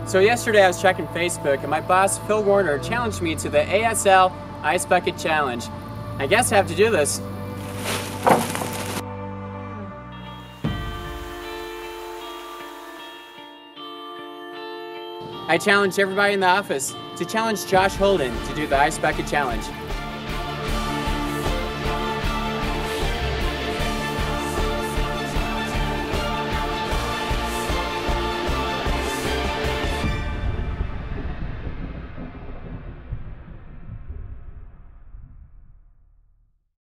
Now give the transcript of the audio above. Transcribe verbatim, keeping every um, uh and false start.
So yesterday I was checking Facebook and my boss Phil Warner challenged me to the A S L Ice Bucket Challenge. I guess I have to do this. I challenged everybody in the office to challenge Josh Holden to do the Ice Bucket Challenge.